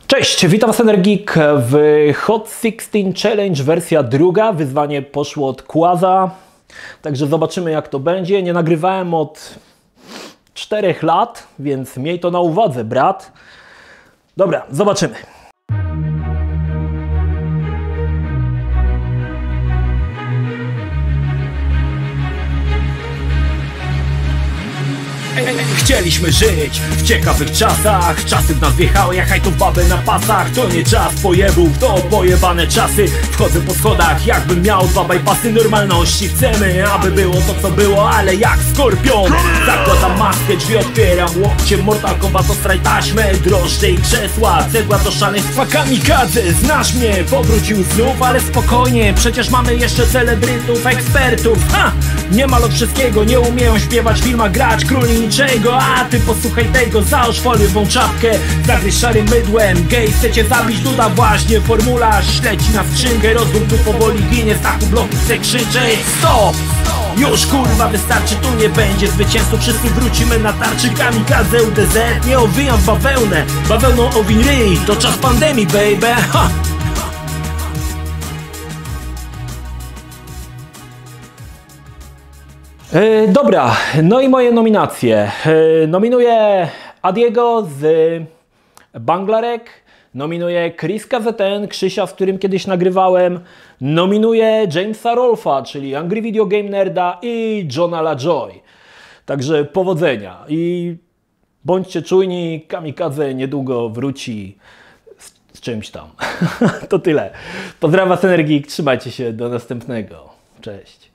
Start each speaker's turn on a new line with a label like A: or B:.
A: Cześć, witam was Energik w Hot 16 Challenge wersja druga. Wyzwanie poszło od Quaza, także zobaczymy jak to będzie. Nie nagrywałem od 4 lat, więc miej to na uwadze, brat. Dobra, zobaczymy.
B: Chcieliśmy żyć w ciekawych czasach. Czasy w nas wjechały jak hajtą babę na pasach. To nie czas pojebów, to pojebane czasy. Wchodzę po schodach jakbym miał 2 bypassy normalności. Chcemy, aby było to co było, ale jak skorpion. Zakładam maskę, drzwi otwieram łokciem. Mortal Kombat to straj taśmy, drożdże i krzesła. Cegła to szaleństwa kamikadze. Znasz mnie, powrócił znów, ale spokojnie. Przecież mamy jeszcze celebrytów, ekspertów. Ha! Niemal od wszystkiego, nie umieją śpiewać, w filmach grać, króli niczego. A ty posłuchaj tego, załóż foliową czapkę, zagryź szarym mydłem. Gej, chcecie zabić Duda, właśnie formularz śledzi na skrzynkę. Rozwój tu powoli ginie, z taku bloku chce krzyczeć stop! Już kurwa wystarczy, tu nie będzie zwycięzców. Wszyscy wrócimy na tarczy, kamikadze UDZ. Nie owijam w bawełnę, bawełną owiń ryj. To czas pandemii, baby, ha!
A: Dobra, no i moje nominacje. Nominuję Adiego z Banglarek, nominuję Chris KZN, Krzysia, z którym kiedyś nagrywałem, nominuję Jamesa Rolfa, czyli Angry Video Game Nerda, i Johna LaJoy. Także powodzenia i bądźcie czujni, kamikadze niedługo wróci z czymś tam. To tyle. Pozdrawiam was Energik, trzymajcie się, do następnego. Cześć.